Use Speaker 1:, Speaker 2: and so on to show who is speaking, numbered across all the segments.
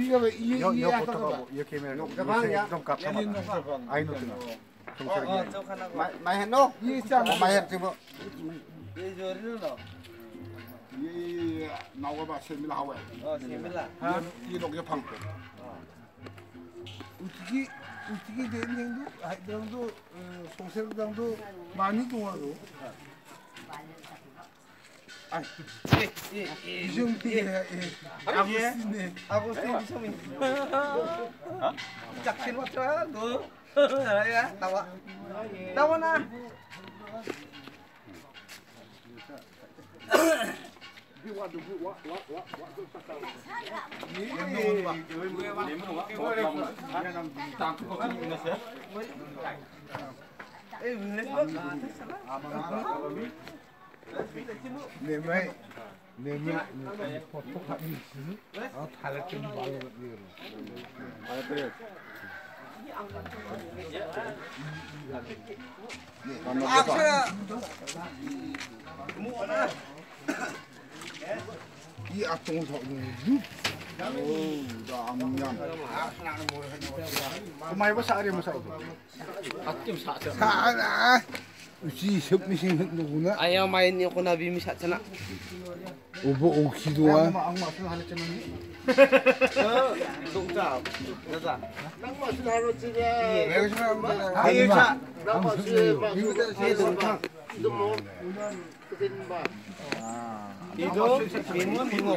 Speaker 1: 이가 왜 이게
Speaker 2: 여기부터 이렇게 하면 좀 값잡아. 아이노 뜨나.
Speaker 3: Mày hẹn đâu? Mày hẹn chứ bộ.
Speaker 1: 이 나와봐 세밀 하고.
Speaker 4: 세밀라.
Speaker 1: 이 녹여 방고. 우티기 대행도 하이드랑도 송세랑도 많이 동하고. 아, 이정띠야. 아고스틴네.
Speaker 4: 아고스틴 이성민. 작신 왔죠? 너. 야, 나와. 나와나.
Speaker 1: 내말 포토 하기 아 탈락된 말로 아 그래 이 악동서
Speaker 2: Kumain ba sa area mo sa ito?
Speaker 1: 사나 우지 섭미신 누구나
Speaker 4: Ayaw main niyo ko na bimisat sana.
Speaker 1: 오버 오키도와
Speaker 2: Ang maso halit siya nani.
Speaker 4: Tungtap. Nasa.
Speaker 3: Nang masih harus juga.
Speaker 4: Ayo sa.
Speaker 3: Nang masih tungtang. Itu mau kesin ba.
Speaker 4: Ito bingo.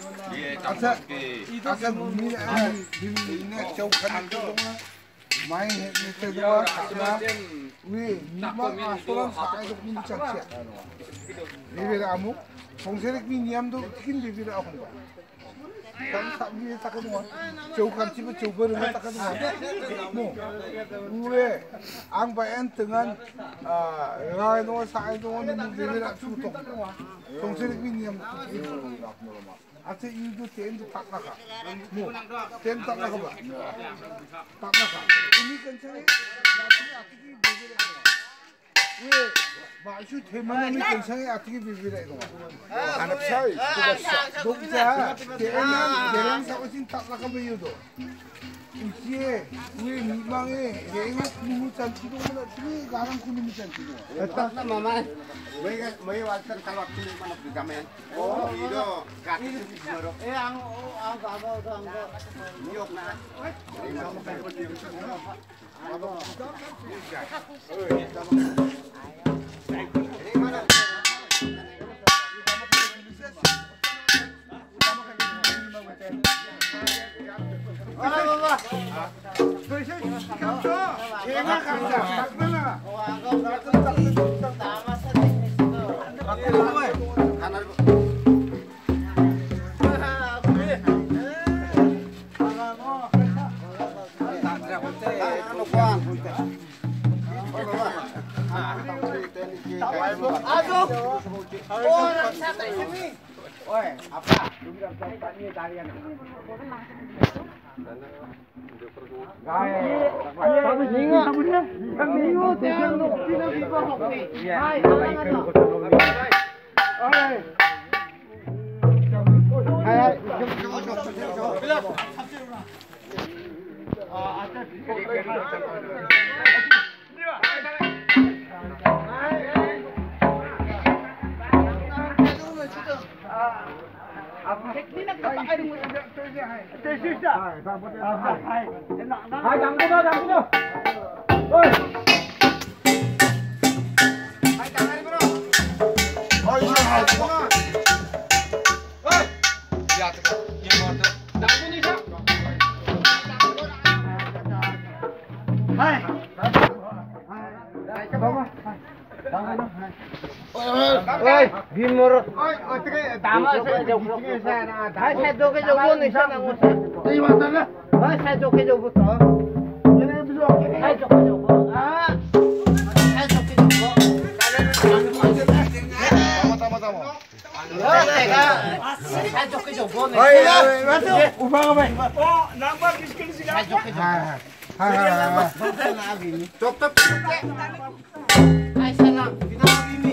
Speaker 1: 아까 민이네 저칸 동안 많이 했는데도 왜 이만 아소랑 사이도 민이 작지 레벨 아무 동세력 민이함도 튀긴 레벨을 하고 온 거야 단 위에 닦아놓은 저칸 집에 저거를 닦아놓은 거야 왜 앙바엔 등한 라이노 사이도는 레벨 앞서부터 동세력 민이함도 튀긴 거야 아체 이도 템도 딱 나가. 템 딱 나가 봐. 딱 나가. 우리 근처에 나중에 아티기 비비래. 왜 마슈 테마는 근처에 아티기 비비래 이거. 하나 차이. 독자 대랑 사고신 딱 나가 봐요도. 이제 우리 미망에 내가 군무 잔치도보다 그 가랑 군무 잔치도.
Speaker 3: Tetap nama mama. Mấy water kalau kulit mana bergamen. Oh, itu kat itu baru. Ang gagal tu ang nyok na. Kamu kan berdiri semua. Apa? Ini mana? Orang santai sini. Oi, apa? Lu bilang tadi tarian. Oi, bimur. Oi, oke, dama saya jauh ke sana. Saya jauh ke jauh nih sana ngusah. Di mana? Saya jauh ke jauh betul. Ini belum. Saya jauh ke jauh. Ah. Saya jauh ke jauh. Tama. Saya jauh ke jauh nih. Oi, masuk. Upang apa? Oh, nambah kiskin sih. Saya jauh ke jauh. Stop. Ay, sana. Pinakabimi.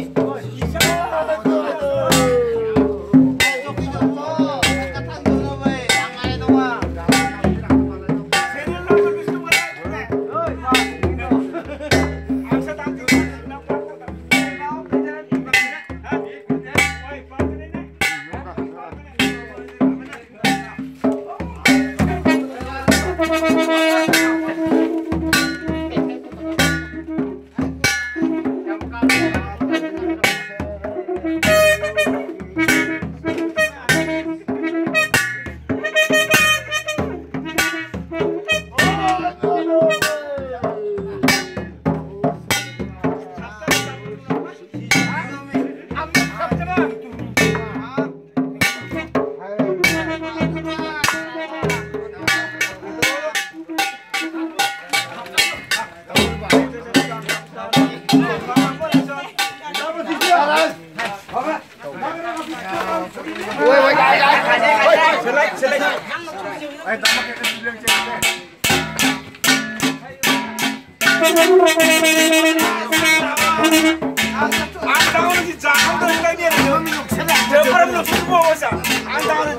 Speaker 2: Ay, tama kayo kasi bilang siya. 안 당하는 진짜 안 당하는 게 아니라 저 바람으로 술 먹어서 안 당하는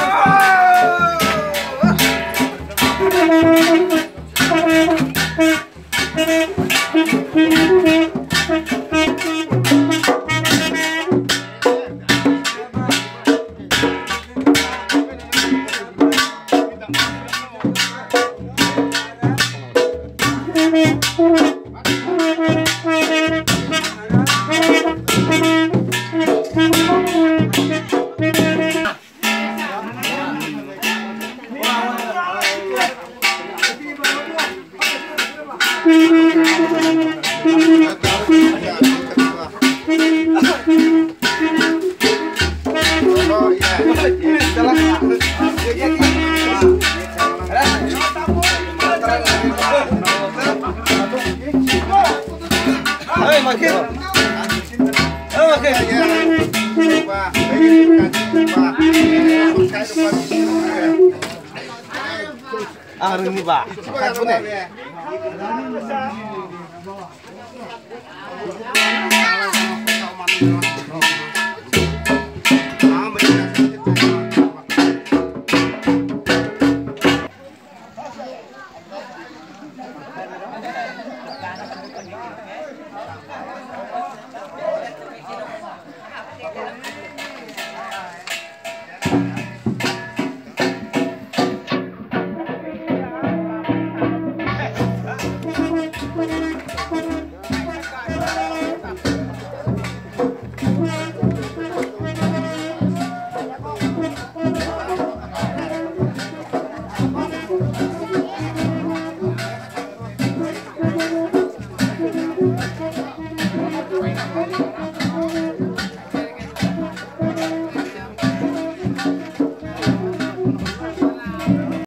Speaker 3: Ini Pak.
Speaker 1: Wait.